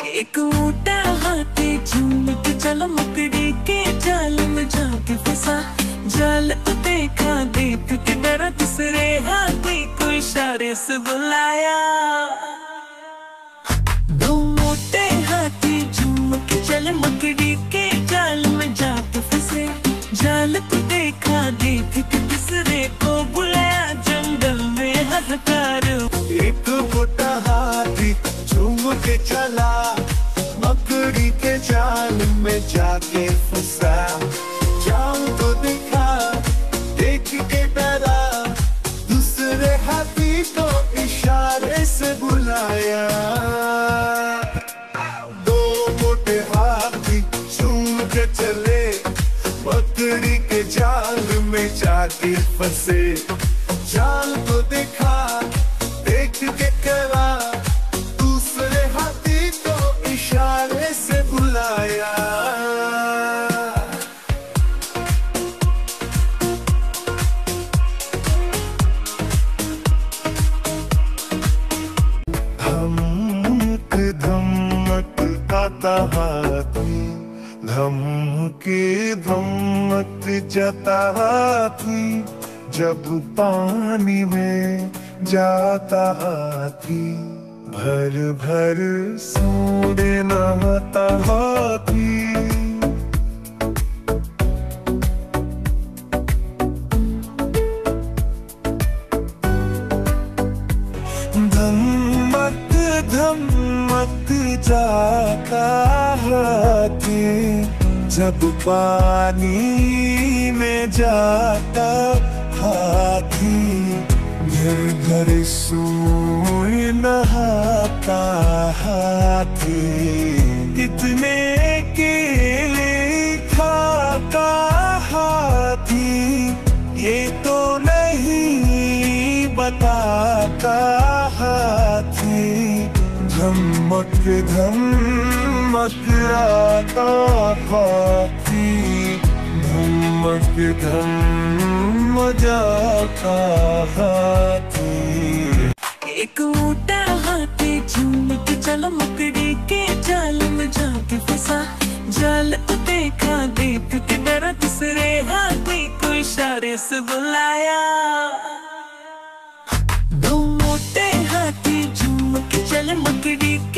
एक मोटा हाथी झूम के चलो मकड़ी के जाल में जाके फंसा। जाल तो देखा, देख के डरा, दूसरे हाथी को इशारे से बुलाया। दो मोटे हाथी झूम के चले मकड़ी के जाल में जाके फंसे। जाल तो देखा, देख के दूसरे को बुलाया। जंगल में हाहाकार। एक मोटा हाथी झूम के चला, मकड़ी के जाल में जाके फंसा। जाल तो देखा, देख के डरा, दूसरे हाथी को इशारे से बुलाया। दो मोटे हाथी झूम के चले, मकड़ी के जाल में जाके फंसे। जाल तो देखा, देख के डरा, दूसरे हाथी को इशारे से बुलाया। धमक धमक आता हाथी, धमके धमक जाता हाथी। जब पानी में जाता हाथी, भर भर सोने नहाता हाथी। धमक धमक जाता हाथी, जब पानी में जाता हाथी। घर घर सोए नहाता हाथी, कितने केले खाता हाथी। ये तो नहीं बताता हाथी, धमक धमक आता हाथी। धमक धम जाता हाथी। एक मोटा हाथी झूम के चलो मकड़ी के जाल में जाके फंसा। जाल तो देखा, देख के डरा, दूसरे हाथी को इशारे से बुलाया। दो मोटे हाथी झूम के चले मकड़ी